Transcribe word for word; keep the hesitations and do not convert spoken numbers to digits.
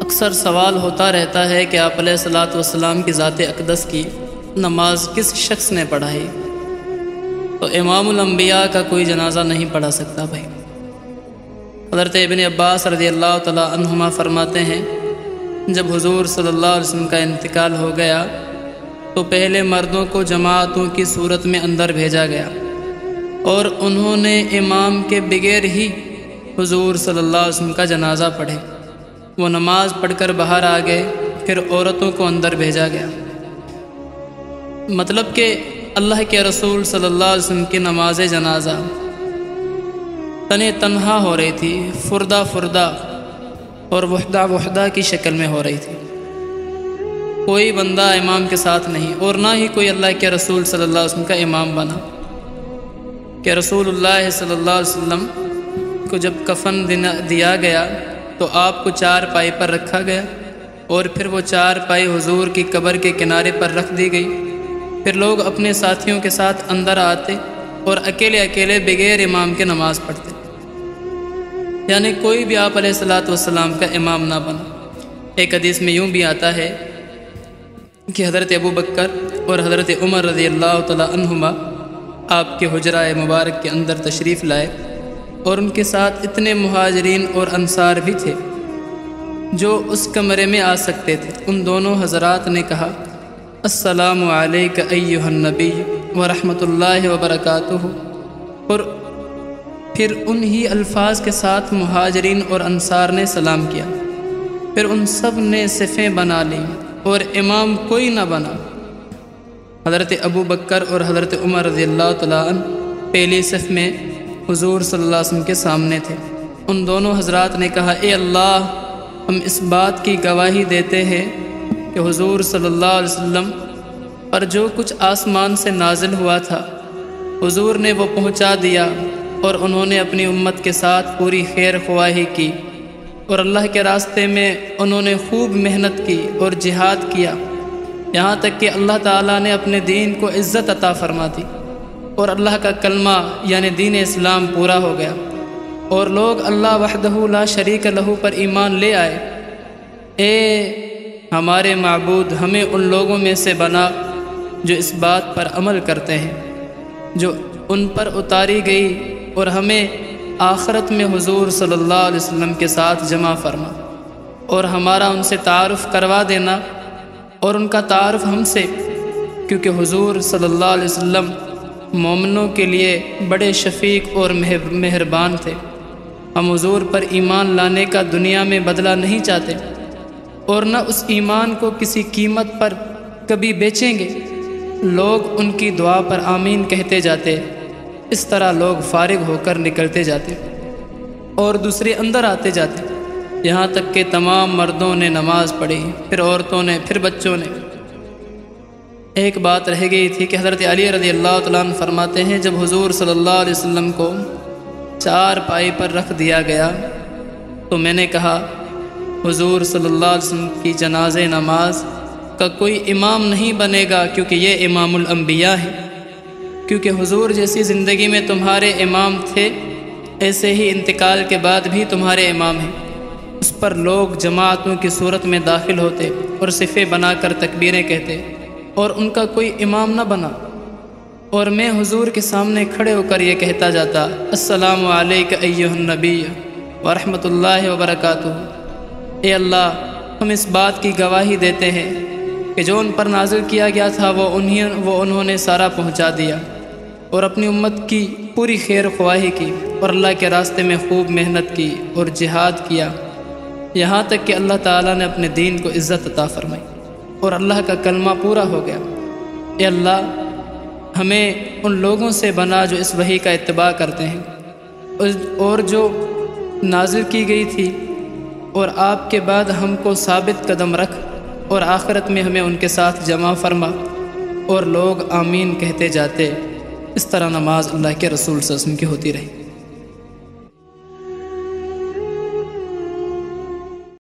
اکثر سوال ہوتا رہتا ہے کہ آپ علیہ الصلاۃ والسلام کی ذات اقدس کی نماز کس شخص نے پڑھائی؟ تو امام الانبیاء کا کوئی جنازہ نہیں پڑھا سکتا بھائی۔ حضرت ابن عباس رضی اللہ تعالی عنہما فرماتے ہیں جب حضور صلی اللہ علیہ وسلم کا انتقال ہو گیا تو پہلے مردوں کو جماعتوں کی صورت میں اندر بھیجا گیا اور انہوں نے امام کے بغیر ہی حضور صلی اللہ علیہ وسلم کا جنازہ پڑھے۔ وہ نماز پڑھ کر باہر آ گئے، پھر عورتوں کو اندر بھیجا گیا۔ مطلب کہ اللہ کے رسول صلی اللہ علیہ وسلم کی نماز جنازہ تنِ تنہا ہو رہی تھی، فردہ فردہ اور وحدہ وحدہ کی شکل میں ہو رہی تھی۔ کوئی بندہ امام کے ساتھ نہیں، اور نہ ہی کوئی اللہ کے رسول صلی اللہ علیہ وسلم کا امام بنا۔ کہ رسول اللہ صلی اللہ علیہ وسلم کو جب کفن دیا گیا تو آپ کو چار پائی پر رکھا گیا، اور پھر وہ چار پائی حضور کی قبر کے کنارے پر رکھ دی گئی۔ پھر لوگ اپنے ساتھیوں کے ساتھ اندر آتے اور اکیلے اکیلے بغیر امام کے نماز پڑھتے، یعنی کوئی بھی آپ علیہ الصلاۃ والسلام کا امام نہ بنا۔ ایک حدیث میں یوں بھی آتا ہے کہ حضرت ابو بکر اور حضرت عمر رضی اللہ تعالی عنہما آپ کے حجرہ مبارک کے اندر تشریف لائے، اور ان کے ساتھ اتنے مہاجرین اور انصار بھی تھے جو اس کمرے میں آ سکتے تھے۔ ان دونوں حضرات نے کہا السلام علیک ایھا النبی ورحمۃ اللہ وبرکاتہ، اور پھر انہی الفاظ کے ساتھ مہاجرین اور انصار نے سلام کیا۔ پھر ان سب نے صفیں بنا لیں اور امام کوئی نہ بنا۔ حضرت ابو بکر اور حضرت عمر رضی اللہ تعالیٰ عنہ پہلی صف میں حضور صلی اللہ علیہ وسلم کے سامنے تھے۔ ان دونوں حضرات نے کہا اے اللہ، ہم اس بات کی گواہی دیتے ہیں کہ حضور صلی اللہ علیہ وسلم پر جو کچھ آسمان سے نازل ہوا تھا حضور نے وہ پہنچا دیا، اور انہوں نے اپنی امت کے ساتھ پوری خیر خواہی کی، اور اللہ کے راستے میں انہوں نے خوب محنت کی اور جہاد کیا، یہاں تک کہ اللہ تعالیٰ نے اپنے دین کو عزت عطا فرما دی، اور اللہ کا کلمہ یعنی دین اسلام پورا ہو گیا، اور لوگ اللہ وحدہ لا شریک لہ پر ایمان لے آئے۔ اے ہمارے معبود، ہمیں ان لوگوں میں سے بنا جو اس بات پر عمل کرتے ہیں جو ان پر اتاری گئی، اور ہمیں آخرت میں حضور صلی اللہ علیہ وسلم کے ساتھ جمع فرما، اور ہمارا ان سے تعارف کروا دینا، اور ان کا تعارف ہم سے، کیونکہ حضور صلی اللہ علیہ وسلم مومنوں کے لیے بڑے شفیق اور مہربان تھے۔ ہم حضور پر ایمان لانے کا دنیا میں بدلہ نہیں چاہتے، اور نہ اس ایمان کو کسی قیمت پر کبھی بیچیں گے۔ لوگ ان کی دعا پر آمین کہتے جاتے، اس طرح لوگ فارغ ہو کر نکلتے جاتے اور دوسرے اندر آتے جاتے، یہاں تک کہ تمام مردوں نے نماز پڑھی، پھر عورتوں نے، پھر بچوں نے۔ ایک بات رہ گئی تھی کہ حضرت علی رضی اللہ تعالیٰ عنہ فرماتے ہیں جب حضور صلی اللہ علیہ وسلم کو چار پائی پر رکھ دیا گیا تو میں نے کہا حضور صلی اللہ علیہ وسلم کی جنازہ نماز کا کوئی امام نہیں بنے گا، کیونکہ یہ امام الانبیاء ہے۔ کیونکہ حضور جیسی زندگی میں تمہارے امام تھے، ایسے ہی انتقال کے بعد بھی تمہارے امام ہیں۔ اس پر لوگ جماعتوں کی صورت میں داخل ہوتے اور صفیں بنا کر تکبیریں کہتے، اور ان کا کوئی امام نہ بنا، اور میں حضور کے سامنے کھڑے ہو کر یہ کہتا جاتا السلام علیک ایھا النبی ورحمۃ اللہ وبرکاتہ۔ اے اللہ، ہم اس بات کی گواہی دیتے ہیں کہ جو ان پر نازل کیا گیا تھا وہ انہیں وہ انہوں نے سارا پہنچا دیا، اور اپنی امت کی پوری خیر خواہی کی، اور اللہ کے راستے میں خوب محنت کی اور جہاد کیا، یہاں تک کہ اللہ تعالیٰ نے اپنے دین کو عزت عطا فرمائی اور اللہ کا کلمہ پورا ہو گیا۔ اے اللہ، ہمیں ان لوگوں سے بنا جو اس وحی کا اتباع کرتے ہیں اور جو نازل کی گئی تھی، اور آپ کے بعد ہم کو ثابت قدم رکھ، اور آخرت میں ہمیں ان کے ساتھ جمع فرما۔ اور لوگ آمین کہتے جاتے، اس طرح نماز اللہ کے رسول صلی اللہ علیہ وسلم کی ہوتی رہی۔